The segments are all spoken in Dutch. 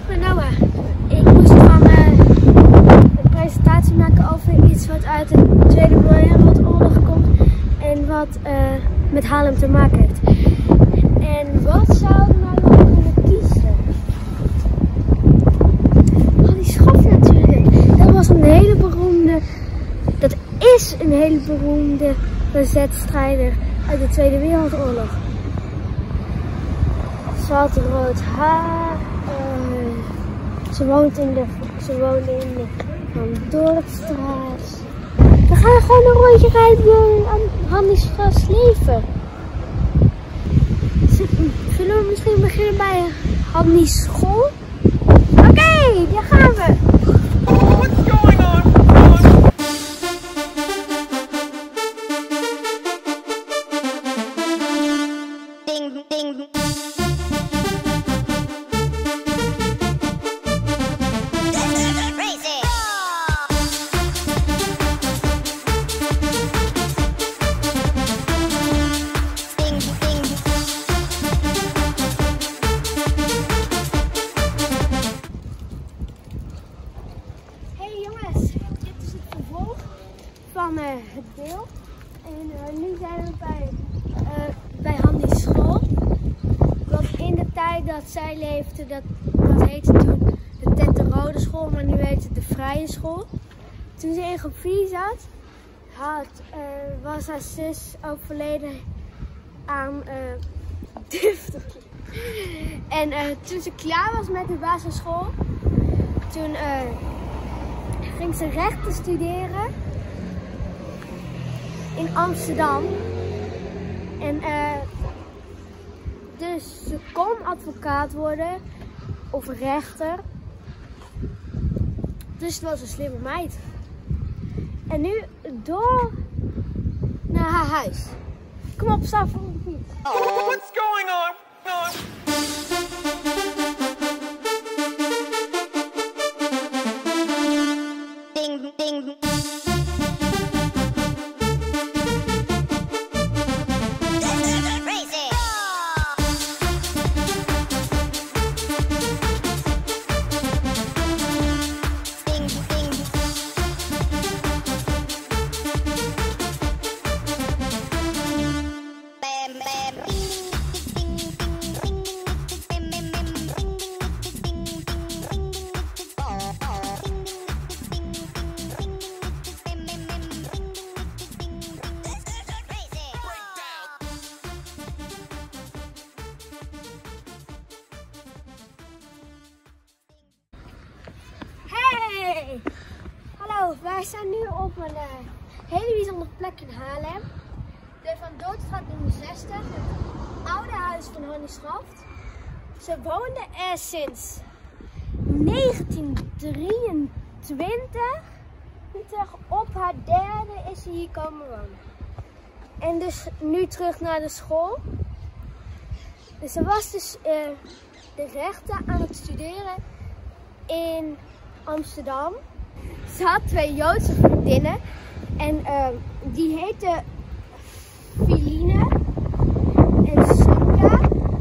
ik ben Noah. Ik moest van een presentatie maken over iets wat uit de Tweede Wereldoorlog komt en wat met Haarlem te maken heeft. En wat zou ik nou nog kunnen kiezen? Oh, die Schaf natuurlijk. Dat was een hele beroemde, dat is een hele beroemde verzetstrijder uit de Tweede Wereldoorlog. Ze had rood haar. Ze woonde in de Van Dorpstraat. We gaan gewoon een rondje rijden aan Hannies Leven. Zullen we misschien beginnen bij Hannies School? Oké, daar gaan we. What's going on? Ding, ding. Van het deel. En nu zijn we bij Hannies School. Want in de tijd dat zij leefde, dat heette toen de Tette Rode School, maar nu heet het de Vrije School. Toen ze in groep 4 zat, was haar zus overleden aan difterie. En toen ze klaar was met de basisschool, toen ging ze rechten studeren in Amsterdam. En dus ze kon advocaat worden of rechter. Dus het was een slimme meid. En nu door naar haar huis. Kom op, stap van de fiets. What's going on? Ding, ding. Hallo, wij staan nu op een hele bijzondere plek in Haarlem. De Van Dorpstraat nummer 60, het oude huis van Hannie Schaf. Ze woonde er sinds 1923. Op haar derde is ze hier komen wonen. En dus nu terug naar de school. Dus ze was dus de rechten aan het studeren in Amsterdam. Ze had 2 Joodse vriendinnen en die heten Filine en Sonja.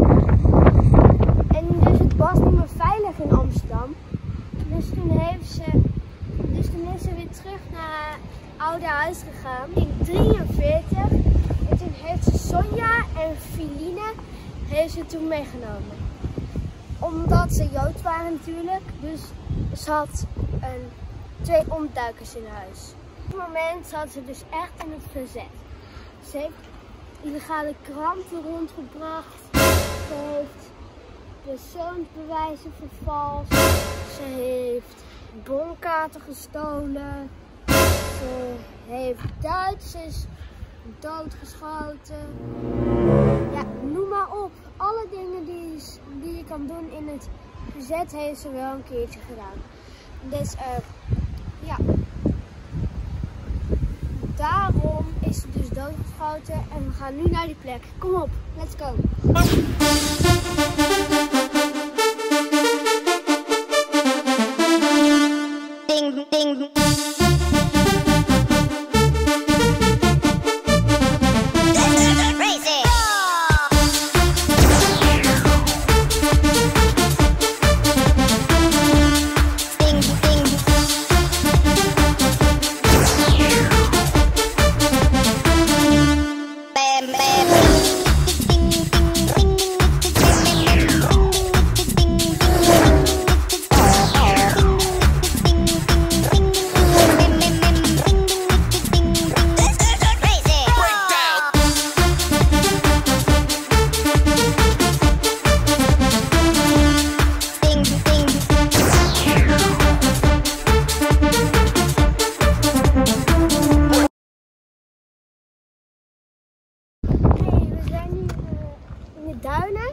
En dus het was niet meer veilig in Amsterdam. Dus toen is ze weer terug naar haar oude huis gegaan in 1943. En toen heeft ze Sonja en Filine toen meegenomen. Omdat ze Jood waren natuurlijk, dus ze had 2 omduikers in huis. Op het moment zat ze dus echt in het verzet. Ze heeft illegale kranten rondgebracht. Ze heeft persoonsbewijzen vervalst. Ze heeft bonkaarten gestolen. Ze heeft Duitsers doodgeschoten. Ja, noem maar op. Alle dingen die je kan doen in het verzet heeft ze wel een keertje gedaan. Dus ja, daarom is ze dus doodgeschoten en we gaan nu naar die plek. Kom op, let's go. Ding, ding. Duinen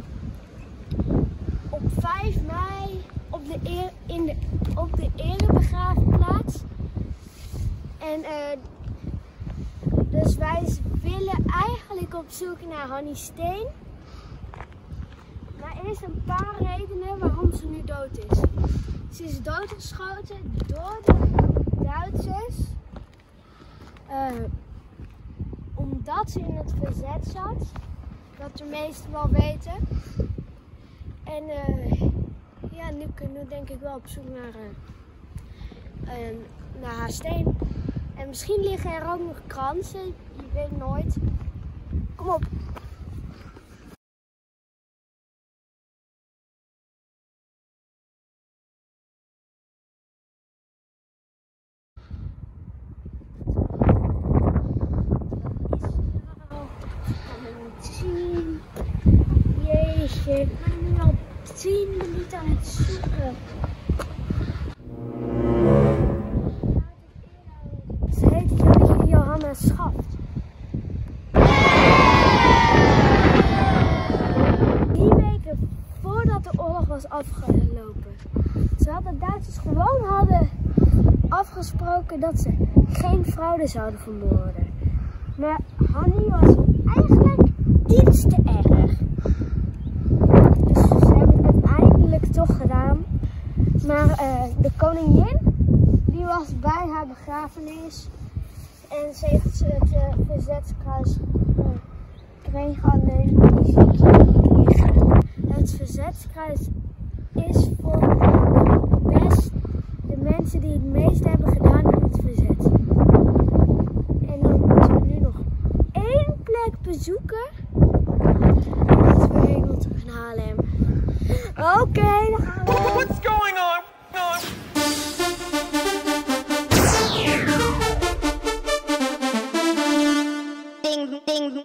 op 5 mei op de erebegraafplaats. En dus wij willen eigenlijk op zoek naar Hannie Steen. Maar er is een paar redenen waarom ze nu dood is. Ze is doodgeschoten door de Duitsers. Omdat ze in het verzet zat. Dat de meesten wel weten. En ja, nu denk ik wel op zoek naar haar steen. En misschien liggen er ook nog kransen. Je weet nooit. Kom op. Jeetje, ik ben nu al 10 minuten aan het zoeken. Ze heet Johanna Schaft. 3 weken voordat de oorlog was afgelopen. Terwijl de Duitsers gewoon hadden afgesproken dat ze geen fraude zouden vermoorden. Maar Hannie was eigenlijk iets te erg. Dus ze hebben het uiteindelijk toch gedaan. Maar de koningin, die was bij haar begrafenis. En ze heeft het verzetskruis gekregen, alleen die zie ik hier niet liggen. Het verzetskruis is voor de mensen die het meest hebben gedaan in het verzet. En dan moeten we nu nog 1 plek bezoeken. Dat is weer helemaal terug naar Haarlem. Oké, dan gaan we. What's going on? Ding, ding.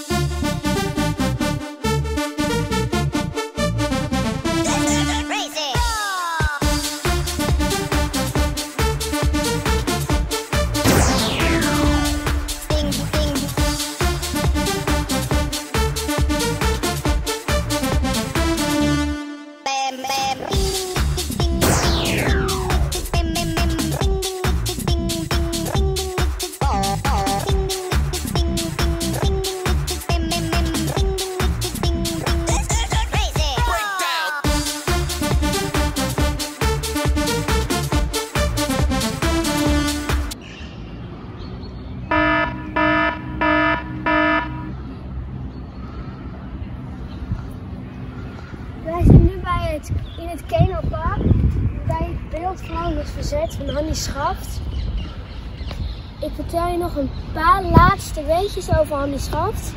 Wij zijn nu in het Kenelpark, bij het beeld van het verzet van Hannie Schaft. Ik vertel je nog een paar laatste weetjes over Hannie Schaft.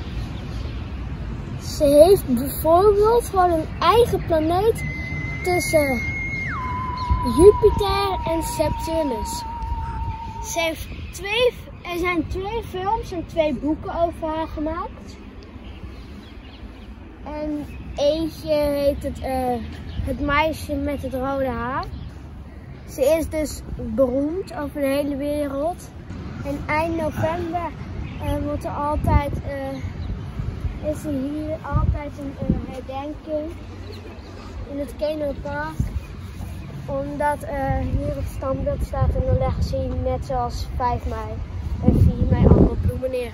Ze heeft bijvoorbeeld gewoon een eigen planeet tussen Jupiter en Saturnus. Er zijn 2 films en 2 boeken over haar gemaakt. En eentje heet het meisje met het rode haar. Ze is dus beroemd over de hele wereld. En eind november is er hier altijd een herdenking in het Kenelpark. Omdat hier het standbeeld staat en dan leggen ze hier net zoals 5 mei en 4 mei allemaal bloemen neer.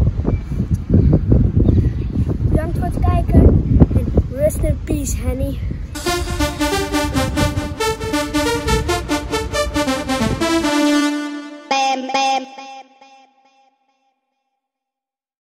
Bedankt voor het kijken en rest in peace, Henny.